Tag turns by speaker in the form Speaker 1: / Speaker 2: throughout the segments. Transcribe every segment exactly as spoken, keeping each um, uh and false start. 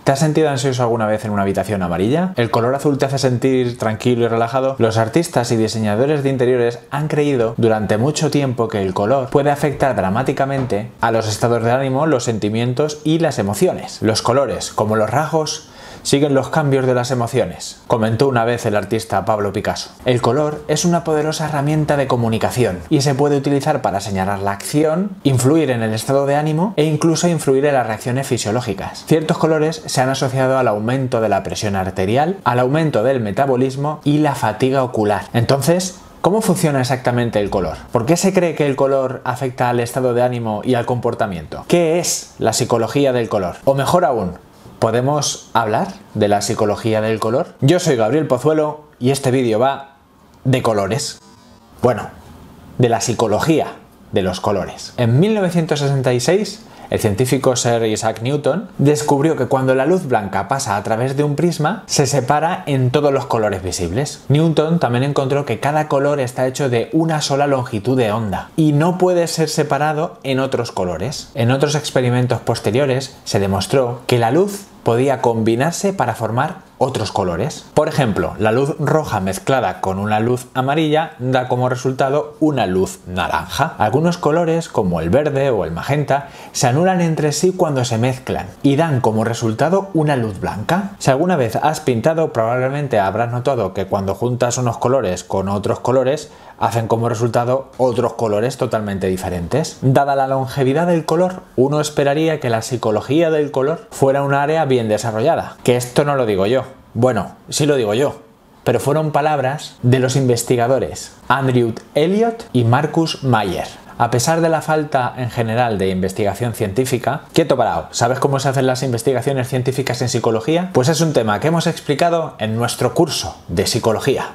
Speaker 1: ¿Te has sentido ansioso alguna vez en una habitación amarilla? ¿El color azul te hace sentir tranquilo y relajado? Los artistas y diseñadores de interiores han creído durante mucho tiempo que el color puede afectar dramáticamente a los estados de ánimo, los sentimientos y las emociones. Los colores, como los rasgos, siguen los cambios de las emociones, comentó una vez el artista Pablo Picasso. El color es una poderosa herramienta de comunicación y se puede utilizar para señalar la acción, influir en el estado de ánimo e incluso influir en las reacciones fisiológicas. Ciertos colores se han asociado al aumento de la presión arterial, al aumento del metabolismo y la fatiga ocular. Entonces, ¿cómo funciona exactamente el color? ¿Por qué se cree que el color afecta al estado de ánimo y al comportamiento? ¿Qué es la psicología del color? O mejor aún, ¿podemos hablar de la psicología del color? Yo soy Gabriel Pozuelo y este vídeo va de colores. Bueno, de la psicología de los colores. En mil novecientos sesenta y seis, el científico Sir Isaac Newton descubrió que cuando la luz blanca pasa a través de un prisma, se separa en todos los colores visibles. Newton también encontró que cada color está hecho de una sola longitud de onda y no puede ser separado en otros colores. En otros experimentos posteriores se demostró que la luz podía combinarse para formar otros colores. Por ejemplo, la luz roja mezclada con una luz amarilla da como resultado una luz naranja. Algunos colores, como el verde o el magenta, se anulan entre sí cuando se mezclan y dan como resultado una luz blanca. Si alguna vez has pintado, probablemente habrás notado que cuando juntas unos colores con otros colores, hacen como resultado otros colores totalmente diferentes. Dada la longevidad del color, uno esperaría que la psicología del color fuera un área bien desarrollada. Que esto no lo digo yo. Bueno, sí lo digo yo, pero fueron palabras de los investigadores Andrew Elliott y Marcus Mayer. A pesar de la falta en general de investigación científica, quieto parado, ¿sabes cómo se hacen las investigaciones científicas en psicología? Pues es un tema que hemos explicado en nuestro curso de psicología.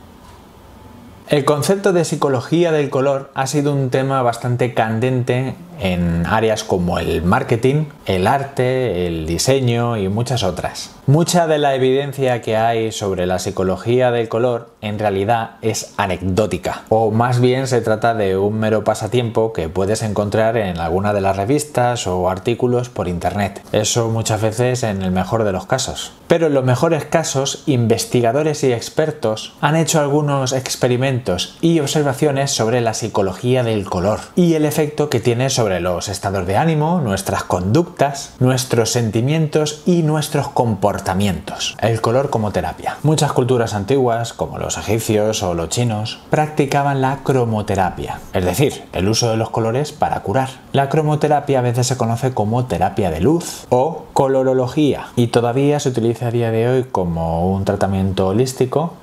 Speaker 1: El concepto de psicología del color ha sido un tema bastante candente en áreas como el marketing, el arte, el diseño y muchas otras. Mucha de la evidencia que hay sobre la psicología del color en realidad es anecdótica, o más bien se trata de un mero pasatiempo que puedes encontrar en alguna de las revistas o artículos por internet. Eso muchas veces en el mejor de los casos. Pero en los mejores casos, investigadores y expertos han hecho algunos experimentos y observaciones sobre la psicología del color y el efecto que tiene sobre los estados de ánimo, nuestras conductas, nuestros sentimientos y nuestros comportamientos. El color como terapia. Muchas culturas antiguas, como los egipcios o los chinos, practicaban la cromoterapia, es decir, el uso de los colores para curar. La cromoterapia a veces se conoce como terapia de luz o colorología y todavía se utiliza a día de hoy como un tratamiento holístico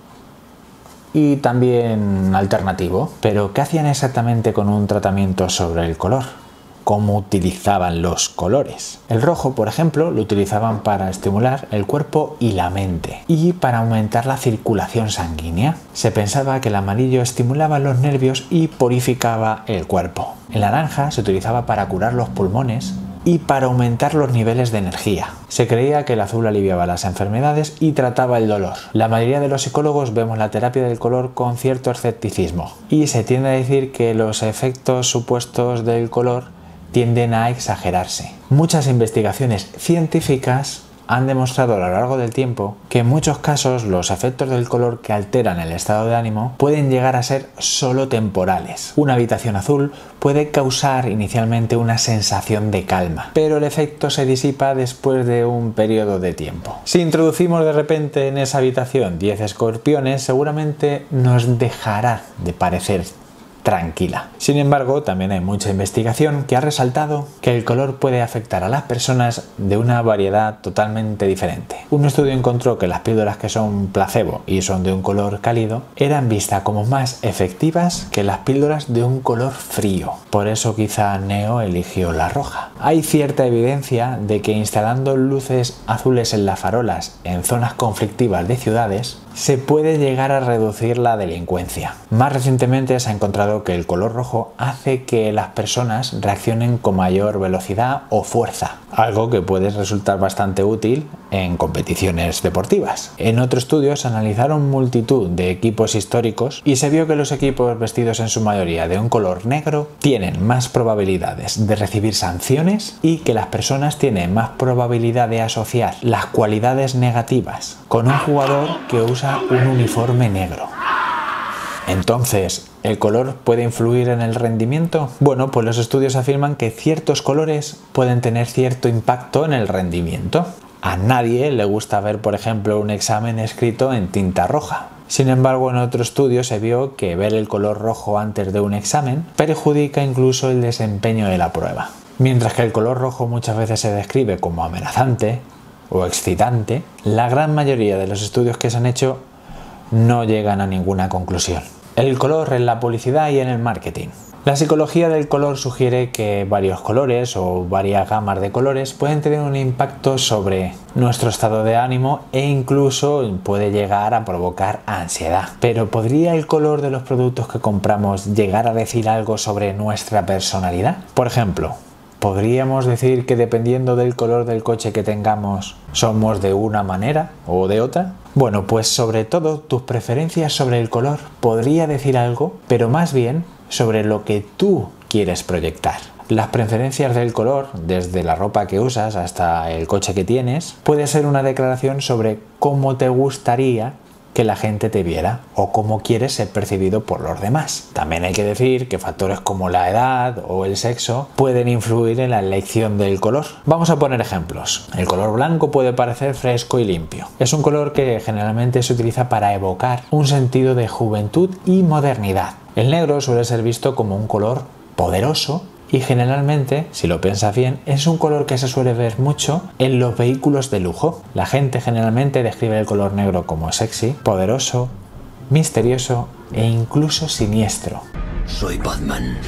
Speaker 1: y también alternativo. Pero ¿qué hacían exactamente con un tratamiento sobre el color? ¿Cómo utilizaban los colores? El rojo, por ejemplo, lo utilizaban para estimular el cuerpo y la mente y para aumentar la circulación sanguínea. Se pensaba que el amarillo estimulaba los nervios y purificaba el cuerpo. El naranja se utilizaba para curar los pulmones y para aumentar los niveles de energía. Se creía que el azul aliviaba las enfermedades y trataba el dolor. La mayoría de los psicólogos vemos la terapia del color con cierto escepticismo y se tiende a decir que los efectos supuestos del color tienden a exagerarse. Muchas investigaciones científicas han demostrado a lo largo del tiempo que en muchos casos los efectos del color que alteran el estado de ánimo pueden llegar a ser solo temporales. Una habitación azul puede causar inicialmente una sensación de calma, pero el efecto se disipa después de un periodo de tiempo. Si introducimos de repente en esa habitación diez escorpiones, seguramente nos dejará de parecer tranquila. Sin embargo, también hay mucha investigación que ha resaltado que el color puede afectar a las personas de una variedad totalmente diferente. Un estudio encontró que las píldoras que son placebo y son de un color cálido eran vistas como más efectivas que las píldoras de un color frío. Por eso quizá Neo eligió la roja. Hay cierta evidencia de que instalando luces azules en las farolas en zonas conflictivas de ciudades se puede llegar a reducir la delincuencia. Más recientemente se ha encontrado que el color rojo hace que las personas reaccionen con mayor velocidad o fuerza, algo que puede resultar bastante útil en competiciones deportivas. En otro estudio se analizaron multitud de equipos históricos y se vio que los equipos vestidos en su mayoría de un color negro tienen más probabilidades de recibir sanciones y que las personas tienen más probabilidad de asociar las cualidades negativas con un jugador que usa un uniforme negro. Entonces, ¿el color puede influir en el rendimiento? Bueno, pues los estudios afirman que ciertos colores pueden tener cierto impacto en el rendimiento. A nadie le gusta ver, por ejemplo, un examen escrito en tinta roja. Sin embargo, en otro estudio se vio que ver el color rojo antes de un examen perjudica incluso el desempeño de la prueba. Mientras que el color rojo muchas veces se describe como amenazante o excitante, la gran mayoría de los estudios que se han hecho no llegan a ninguna conclusión. El color en la publicidad y en el marketing. La psicología del color sugiere que varios colores o varias gamas de colores pueden tener un impacto sobre nuestro estado de ánimo e incluso puede llegar a provocar ansiedad. Pero ¿podría el color de los productos que compramos llegar a decir algo sobre nuestra personalidad? Por ejemplo, ¿podríamos decir que dependiendo del color del coche que tengamos somos de una manera o de otra? Bueno, pues sobre todo tus preferencias sobre el color podría decir algo, pero más bien sobre lo que tú quieres proyectar. Las preferencias del color, desde la ropa que usas hasta el coche que tienes, puede ser una declaración sobre cómo te gustaría que la gente te viera o cómo quieres ser percibido por los demás. También hay que decir que factores como la edad o el sexo pueden influir en la elección del color. Vamos a poner ejemplos. El color blanco puede parecer fresco y limpio. Es un color que generalmente se utiliza para evocar un sentido de juventud y modernidad. El negro suele ser visto como un color poderoso y generalmente, si lo piensas bien, es un color que se suele ver mucho en los vehículos de lujo. La gente generalmente describe el color negro como sexy, poderoso, misterioso e incluso siniestro.
Speaker 2: Soy Batman.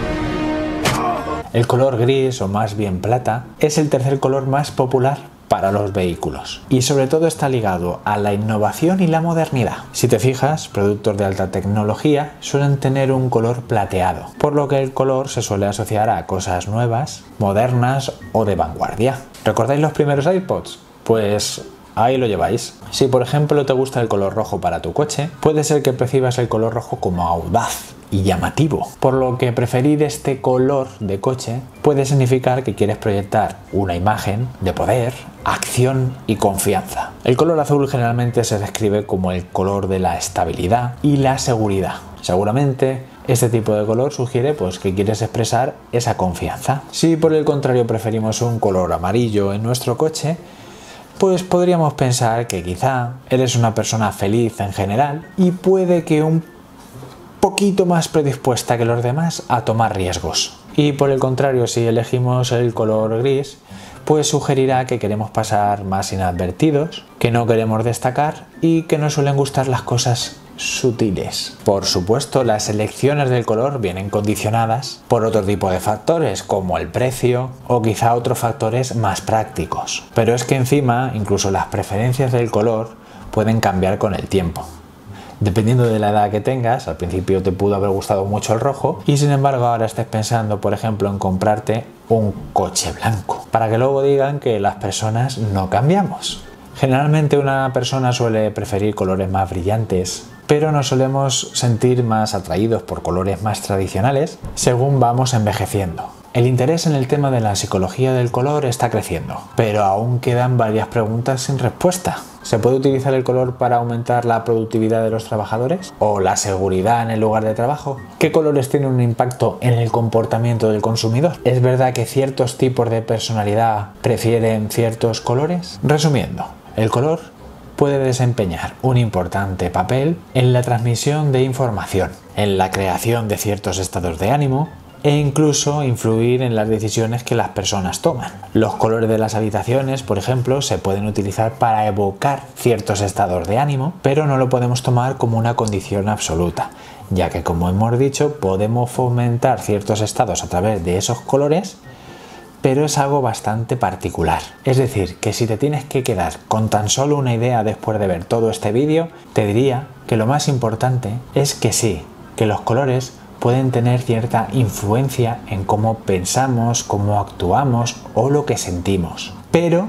Speaker 1: El color gris, o más bien plata, es el tercer color más popular para los vehículos y sobre todo está ligado a la innovación y la modernidad. Si te fijas, productos de alta tecnología suelen tener un color plateado, por lo que el color se suele asociar a cosas nuevas, modernas o de vanguardia. ¿Recordáis los primeros iPods? Pues ahí lo lleváis. Si por ejemplo te gusta el color rojo para tu coche, puede ser que percibas el color rojo como audaz y llamativo, por lo que preferir este color de coche puede significar que quieres proyectar una imagen de poder, acción y confianza. El color azul generalmente se describe como el color de la estabilidad y la seguridad. Seguramente este tipo de color sugiere pues que quieres expresar esa confianza. Si por el contrario preferimos un color amarillo en nuestro coche, pues podríamos pensar que quizá eres una persona feliz en general y puede que un poquito más predispuesta que los demás a tomar riesgos. Y por el contrario, si elegimos el color gris, pues sugerirá que queremos pasar más inadvertidos, que no queremos destacar y que nos suelen gustar las cosas sutiles. Por supuesto, las elecciones del color vienen condicionadas por otro tipo de factores como el precio o quizá otros factores más prácticos. Pero es que encima, incluso las preferencias del color pueden cambiar con el tiempo. Dependiendo de la edad que tengas, al principio te pudo haber gustado mucho el rojo y sin embargo ahora estés pensando, por ejemplo, en comprarte un coche blanco, para que luego digan que las personas no cambiamos. Generalmente una persona suele preferir colores más brillantes, pero nos solemos sentir más atraídos por colores más tradicionales según vamos envejeciendo. El interés en el tema de la psicología del color está creciendo, pero aún quedan varias preguntas sin respuesta. ¿Se puede utilizar el color para aumentar la productividad de los trabajadores? ¿O la seguridad en el lugar de trabajo? ¿Qué colores tienen un impacto en el comportamiento del consumidor? ¿Es verdad que ciertos tipos de personalidad prefieren ciertos colores? Resumiendo, el color puede desempeñar un importante papel en la transmisión de información, en la creación de ciertos estados de ánimo, e incluso influir en las decisiones que las personas toman. Los colores de las habitaciones, por ejemplo, se pueden utilizar para evocar ciertos estados de ánimo, pero no lo podemos tomar como una condición absoluta, ya que, como hemos dicho, podemos fomentar ciertos estados a través de esos colores, pero es algo bastante particular. Es decir, que si te tienes que quedar con tan solo una idea después de ver todo este vídeo, te diría que lo más importante es que sí, que los colores pueden tener cierta influencia en cómo pensamos, cómo actuamos o lo que sentimos. Pero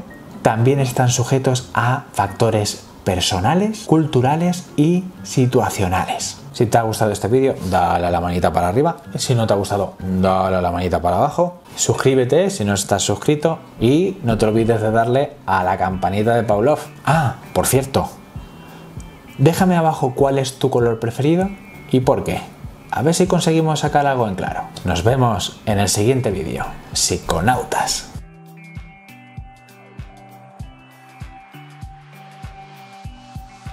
Speaker 1: también están sujetos a factores personales, culturales y situacionales. Si te ha gustado este vídeo, dale a la manita para arriba. Si no te ha gustado, dale a la manita para abajo. Suscríbete si no estás suscrito y no te olvides de darle a la campanita de Pavlov. Ah, por cierto, déjame abajo cuál es tu color preferido y por qué. A ver si conseguimos sacar algo en claro. Nos vemos en el siguiente vídeo. Psiconautas.